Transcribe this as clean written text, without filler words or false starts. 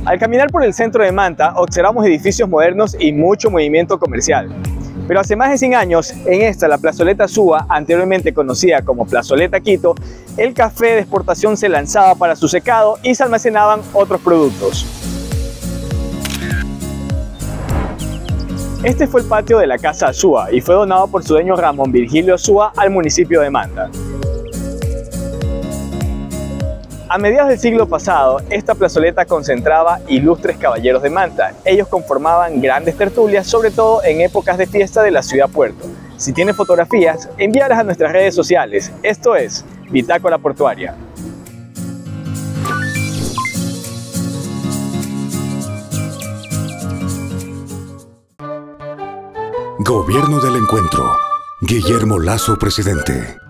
Al caminar por el centro de Manta, observamos edificios modernos y mucho movimiento comercial. Pero hace más de 100 años, en esta, la plazoleta Suba, anteriormente conocida como Plazoleta Quito, el café de exportación se lanzaba para su secado y se almacenaban otros productos. Este fue el patio de la Casa Azúa y fue donado por su dueño Ramón Virgilio Azúa al municipio de Manta. A mediados del siglo pasado, esta plazoleta concentraba ilustres caballeros de Manta. Ellos conformaban grandes tertulias, sobre todo en épocas de fiesta de la ciudad puerto. Si tienes fotografías, envíalas a nuestras redes sociales. Esto es Bitácora Portuaria. Gobierno del Encuentro. Guillermo Lasso, presidente.